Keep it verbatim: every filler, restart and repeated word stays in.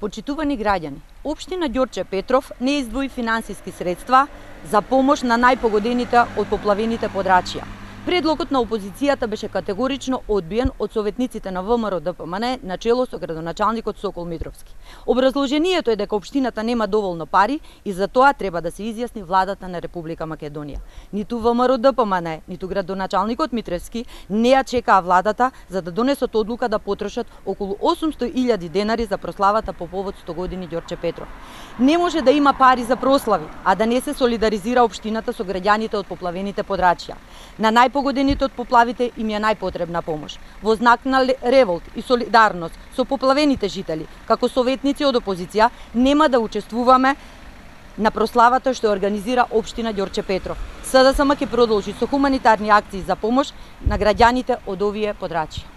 Почитувани граѓани, Општина Ѓорче Петров не издвои финансиски средства за помош на најпогодените од поплавените подрачја. Предлогот на опозицијата беше категорично одбиен од советниците на ВМРО Д П М Н на чело со градоначалникот Сокол Митровски. Образложението е дека општината нема доволно пари и за тоа треба да се изјасни владата на Република Македонија. Ниту ВМРО Д П М Н, ниту градоначалникот Митровски не ја чекаа владата за да донесат одлука да потрошат околу осумсто илјади денари за прославата по повод сто години Ѓорче Петров. Не може да има пари за прослави, а да не се солидаризира општината со граѓаните од поплавените подрачја. На најпогодените од поплавите им е најпотребна помош. Во знак на револт и солидарност со поплавените жители, како советници од опозиција, нема да учествуваме на прославата што организира општина Ѓорче Петров. С Д С М ќе продолжи со хуманитарни акции за помош на граѓаните од овие подрачја.